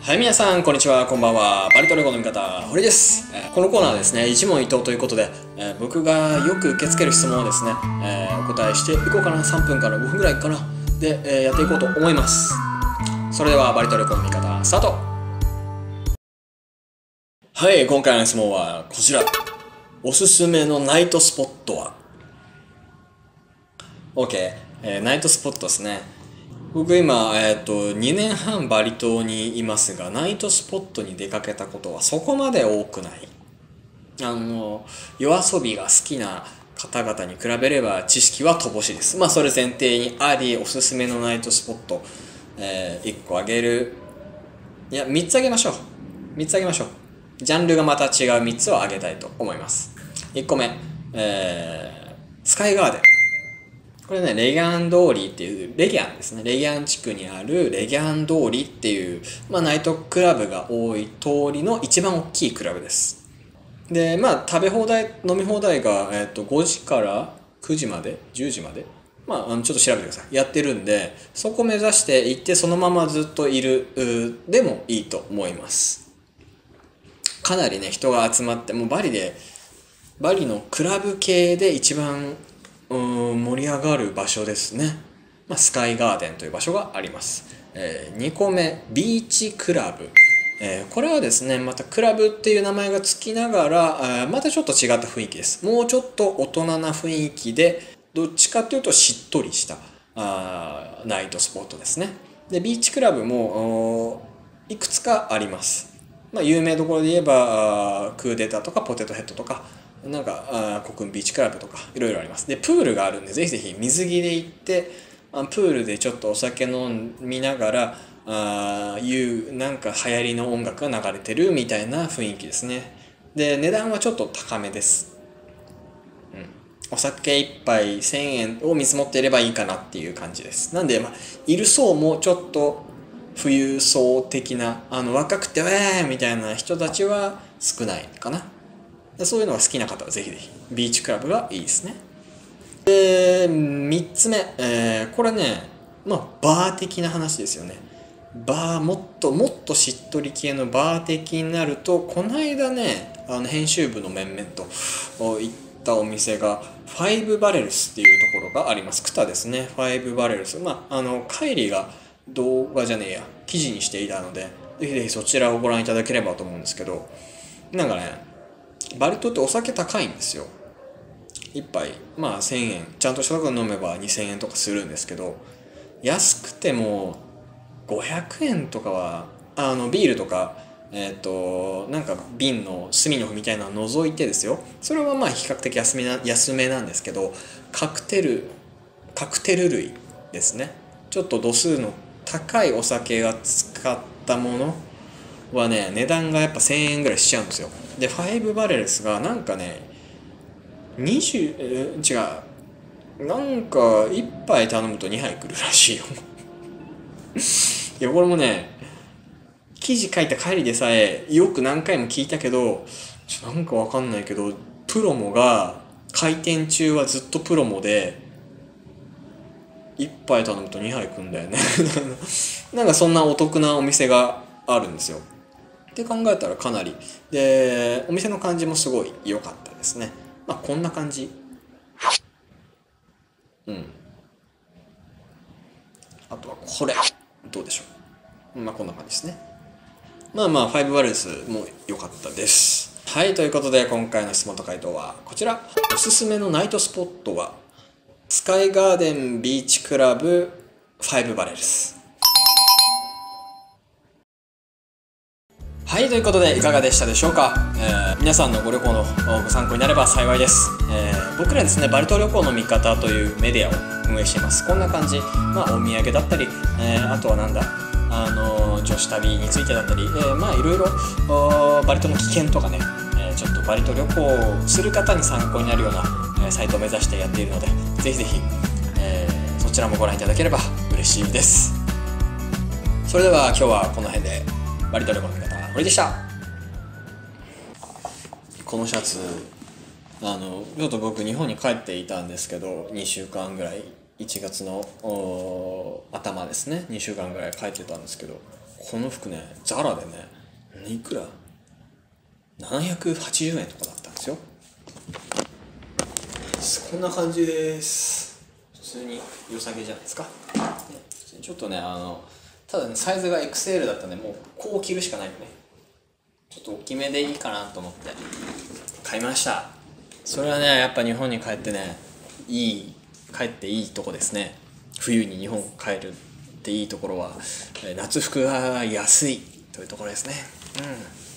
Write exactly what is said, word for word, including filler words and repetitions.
はい、皆さん、こんにちは、こんばんは。バリ島旅行の味方、堀です。えーこのコーナーはですね、一問一答ということで、えー僕がよく受け付ける質問をですね、えーお答えしていこうかな。さんぷんからごふんぐらいかな。で、えーやっていこうと思います。それでは、バリ島旅行の味方、スタート。はい、今回の質問はこちら。おすすめのナイトスポットは？ OK、えーナイトスポットですね。僕今、えっと、にねんはんバリ島にいますが、ナイトスポットに出かけたことはそこまで多くない。あの、夜遊びが好きな方々に比べれば知識は乏しいです。まあ、それ前提にあり、おすすめのナイトスポット、えー、いっこあげる。いや、みっつあげましょう。みっつあげましょう。ジャンルがまた違うみっつをあげたいと思います。いっこめ、えー、スカイガーデン。これね、レギャン通りっていう、レギャンですね。レギャン地区にあるレギャン通りっていう、まあ、ナイトクラブが多い通りの一番大きいクラブです。で、まあ、食べ放題、飲み放題が、えっと、ごじからくじまで、じゅうじまで、まあ、あのちょっと調べてください。やってるんで、そこ目指して行ってそのままずっといる、うでもいいと思います。かなりね、人が集まって、もうバリで、バリのクラブ系で一番うん盛り上がる場所ですね、まあ、スカイガーデンという場所があります、えー、にこめビーチクラブ、えー、これはですねまたクラブっていう名前がつきながら、えー、またちょっと違った雰囲気です。もうちょっと大人な雰囲気でどっちかっていうとしっとりしたあナイトスポットですね。でビーチクラブもいくつかあります。まあ、有名どころで言えばクーデターとかポテトヘッドとかなんかあコクンビーチクラブとかいろいろあります。でプールがあるんでぜひぜひ水着で行ってあプールでちょっとお酒飲みながらあいうなんか流行りの音楽が流れてるみたいな雰囲気ですね。で値段はちょっと高めです。うん、お酒一杯せんえんを見積もっていればいいかなっていう感じです。なんで、まあ、いる層もちょっと富裕層的なあの若くて「えー!」みたいな人たちは少ないかな。そういうのが好きな方はぜひぜひビーチクラブがいいですね。でみっつめ、えーこれねまあバー的な話ですよね。バーもっともっとしっとり系のバー的になるとこの間ねあの編集部の面々と行ったお店がファイブバレルスっていうところがあります。クタですね。ファイブバレルス、まああのカイリーが動画じゃねえや記事にしていたのでぜひぜひそちらをご覧いただければと思うんですけど、なんかねバリ島ってお酒高いんですよ。一杯まあせんえんちゃんとしたとこ飲めばにせんえんとかするんですけど、安くてもごひゃくえんとかはあのビールとかえっ、となんか瓶のスミノフみたいなのを除いてですよ。それはまあ比較的安めな安めなんですけど、カクテルカクテル類ですね。ちょっと度数の高いお酒が使ったものはね値段がやっぱせんえんぐらいしちゃうんですよ。でファイブバレルスがなんかねにじゅう、えー違うなんかいっぱい頼むとにはい来るらしいよいやこれもね記事書いた帰りでさえよく何回も聞いたけどちょなんかわかんないけどプロモが開店中はずっとプロモでいっぱい頼むとにはい来んだよねなんかそんなお得なお店があるんですよ。って考えたらかなりでお店の感じもすごい良かったですね。まあこんな感じ。うんあとはこれどうでしょう。まあこんな感じですね。まあまあファイブバレルスも良かったです。はい、ということで今回の質問と回答はこちら。おすすめのナイトスポットはスカイガーデンビーチクラブファイブバレルス。はい、ということでいかがでしたでしょうか。えー皆さんのご旅行のご参考になれば幸いです。えー僕らですねバリ島旅行の味方というメディアを運営しています。こんな感じ、まあお土産だったり、えーあとはなんだあの女子旅についてだったり、えーまあいろいろおバリ島の危険とかね、えーちょっとバリ島旅行をする方に参考になるような、えーサイトを目指してやっているのでぜひぜひ、えーそちらもご覧いただければ嬉しいです。それでは今日はこの辺で。バリ島旅行の味方堀でした。このシャツあのちょっと僕日本に帰っていたんですけどにしゅうかんぐらいいちがつの頭ですねにしゅうかんぐらい帰ってたんですけどこの服ねザラでねいくらななひゃくはちじゅうえんとかだったんですよ。こんな感じです。普通に良さげじゃないですか。ちょっとねあのただねサイズが エックスエル だったんでもうこう着るしかないよね。ちょっと大きめでいいかなと思って買いました。それはねやっぱ日本に帰ってねいい帰っていいとこですね。冬に日本帰るっていいところは夏服が安いというところですね。うん